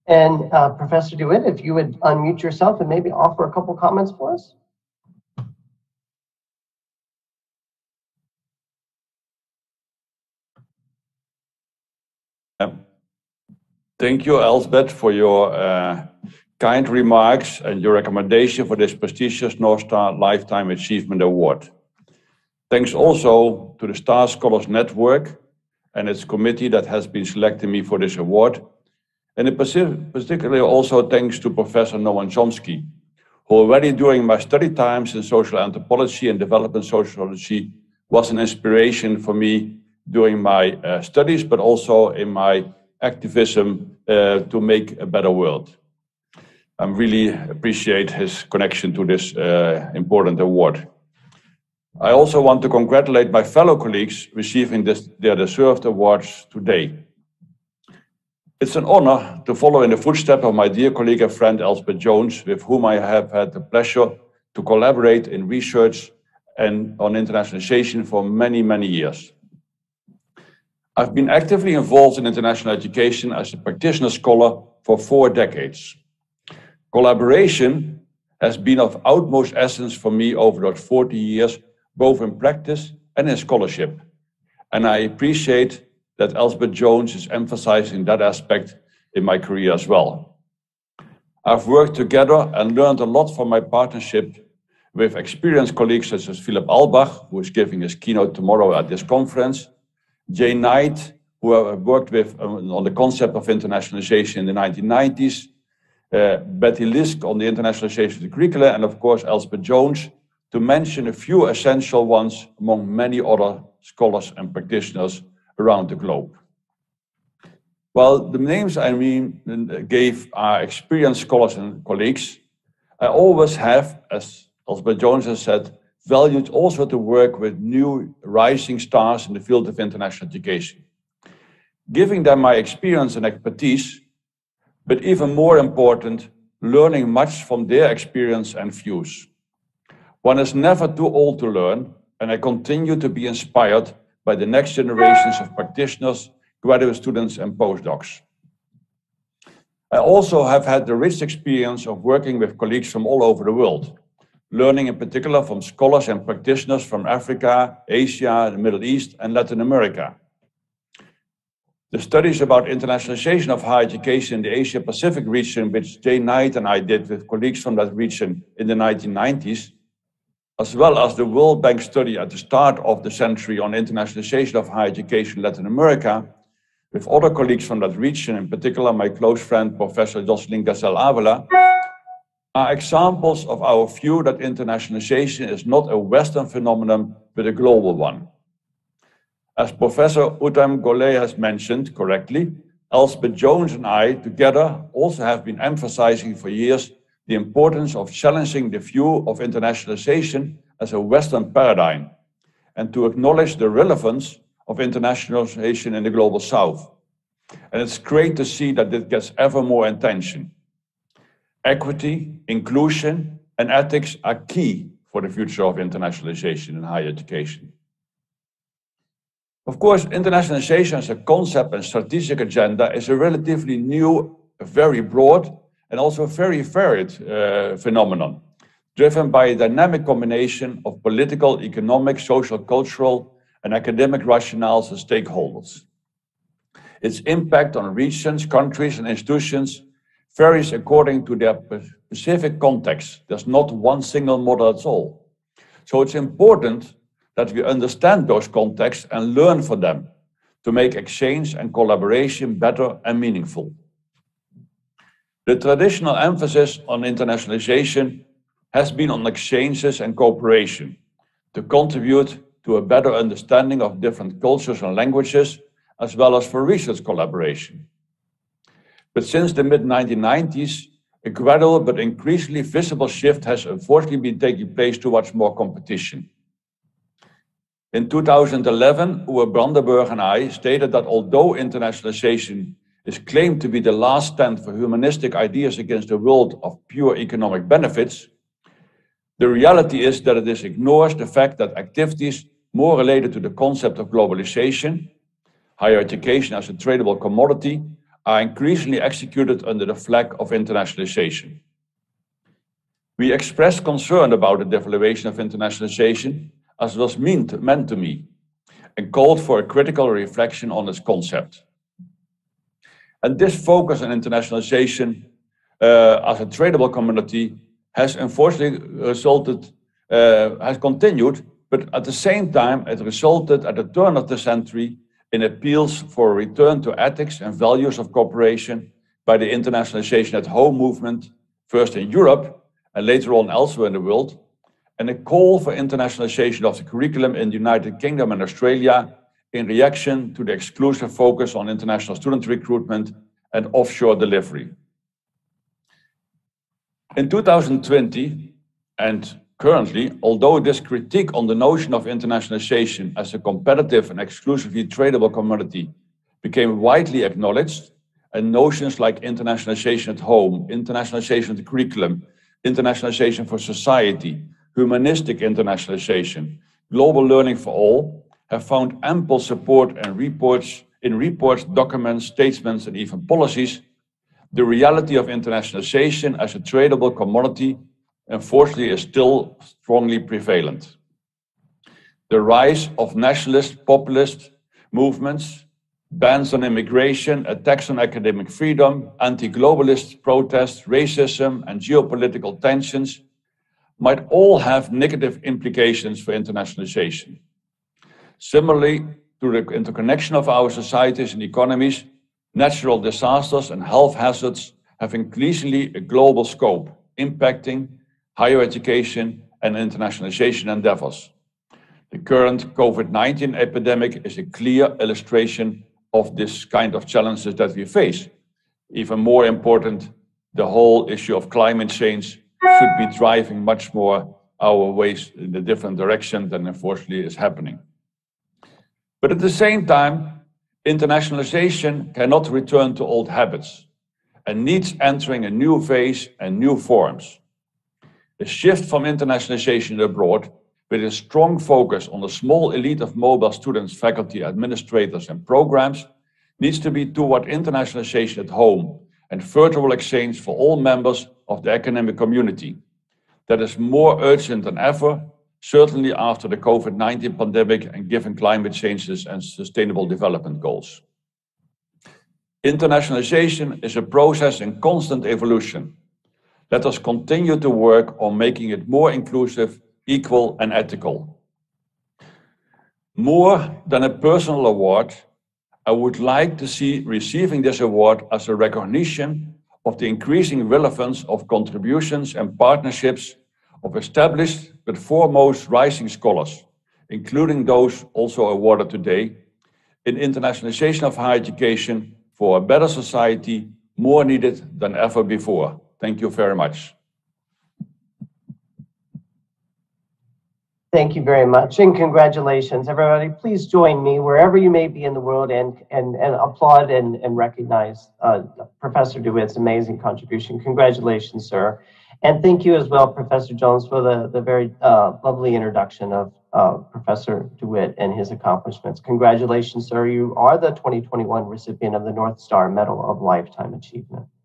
And Professor DeWitt, if you would unmute yourself and maybe offer a couple comments for us. Thank you, Elsbeth, for your kind remarks and your recommendation for this prestigious North Star Lifetime Achievement Award. Thanks also to the Star Scholars Network and its committee that has been selecting me for this award. And particularly also thanks to Professor Noam Chomsky, who already during my study times in social anthropology and development sociology was an inspiration for me during my studies, but also in my activism to make a better world. I really appreciate his connection to this important award. I also want to congratulate my fellow colleagues receiving their deserved awards today. It's an honor to follow in the footsteps of my dear colleague and friend Elspeth Jones, with whom I have had the pleasure to collaborate in research and on internationalization for many, many years. I've been actively involved in international education as a practitioner scholar for 4 decades. Collaboration has been of utmost essence for me over those 40 years, both in practice and in scholarship. And I appreciate that Elspeth Jones is emphasizing that aspect in my career as well. I've worked together and learned a lot from my partnership with experienced colleagues such as Philip Albach, who is giving his keynote tomorrow at this conference, Jay Knight, who I worked with on the concept of internationalization in the 1990s, Betty Lisk on the internationalization of the curricula, and of course Elspeth Jones, to mention a few essential ones among many other scholars and practitioners around the globe. Well, the names I gave are experienced scholars and colleagues. I always have, as Elspeth Jones has said, valued also to work with new rising stars in the field of international education, giving them my experience and expertise, but even more important, learning much from their experience and views. One is never too old to learn, and I continue to be inspired by the next generations of practitioners, graduate students, and postdocs. I also have had the rich experience of working with colleagues from all over the world, learning in particular from scholars and practitioners from Africa, Asia, the Middle East, and Latin America. The studies about internationalization of higher education in the Asia-Pacific region, which Jay Knight and I did with colleagues from that region in the 1990s, as well as the World Bank study at the start of the century on internationalization of higher education in Latin America, with other colleagues from that region, in particular my close friend, Professor Jocelyn Gazelle-Avila, are examples of our view that internationalization is not a Western phenomenon, but a global one. As Professor Uttam Ghole has mentioned correctly, Elspeth Jones and I together also have been emphasizing for years the importance of challenging the view of internationalization as a Western paradigm, and to acknowledge the relevance of internationalization in the Global South. And it's great to see that it gets ever more attention. Equity, inclusion, and ethics are key for the future of internationalization in higher education. Of course, internationalization as a concept and strategic agenda is a relatively new, very broad, and also very varied phenomenon, driven by a dynamic combination of political, economic, social, cultural, and academic rationales and stakeholders. Its impact on regions, countries, and institutions varies according to their specific context. There's not one single model at all. So it's important that we understand those contexts and learn from them to make exchange and collaboration better and meaningful. The traditional emphasis on internationalization has been on exchanges and cooperation to contribute to a better understanding of different cultures and languages, as well as for research collaboration. But since the mid-1990s, a gradual but increasingly visible shift has unfortunately been taking place towards more competition. In 2011, Uwe Brandenburg and I stated that although internationalization is claimed to be the last stand for humanistic ideas against a world of pure economic benefits, the reality is that it ignores the fact that activities more related to the concept of globalization, higher education as a tradable commodity, are increasingly executed under the flag of internationalization. We expressed concern about the devaluation of internationalization as it was meant to me, and called for a critical reflection on its concept. And this focus on internationalization as a tradable commodity has unfortunately has continued, but at the same time, it resulted at the turn of the century in appeals for a return to ethics and values of cooperation by the internationalization at home movement, first in Europe and later on elsewhere in the world, and a call for internationalization of the curriculum in the United Kingdom and Australia in reaction to the exclusive focus on international student recruitment and offshore delivery. In 2020 and currently, although this critique on the notion of internationalization as a competitive and exclusively tradable commodity became widely acknowledged, and notions like internationalization at home, internationalization of the curriculum, internationalization for society, humanistic internationalization, global learning for all, have found ample support and in reports, documents, statements, and even policies. The reality of internationalization as a tradable commodity, unfortunately, is still strongly prevalent. The rise of nationalist, populist movements, bans on immigration, attacks on academic freedom, anti-globalist protests, racism, and geopolitical tensions might all have negative implications for internationalization. Similarly, through the interconnection of our societies and economies, natural disasters and health hazards have increasingly a global scope, impacting higher education and internationalization endeavors. The current COVID-19 epidemic is a clear illustration of this kind of challenges that we face. Even more important, the whole issue of climate change should be driving much more our ways in a different direction than unfortunately is happening. But at the same time, internationalization cannot return to old habits and needs entering a new phase and new forms. A shift from internationalization abroad with a strong focus on the small elite of mobile students, faculty, administrators, and programs needs to be toward internationalization at home and virtual exchange for all members of the academic community. That is more urgent than ever, certainly after the COVID-19 pandemic and given climate changes and sustainable development goals. Internationalization is a process in constant evolution. Let us continue to work on making it more inclusive, equal, and ethical. More than a personal award, I would like to see receiving this award as a recognition of the increasing relevance of contributions and partnerships of established but foremost rising scholars, including those also awarded today, in internationalization of higher education for a better society, more needed than ever before. Thank you very much. Thank you very much, and congratulations. Everybody, please join me wherever you may be in the world and applaud and recognize Professor DeWitt's amazing contribution. Congratulations, sir. And thank you as well, Professor Jones, for the very lovely introduction of Professor DeWitt and his accomplishments. Congratulations, sir. You are the 2021 recipient of the North Star Medal of Lifetime Achievement.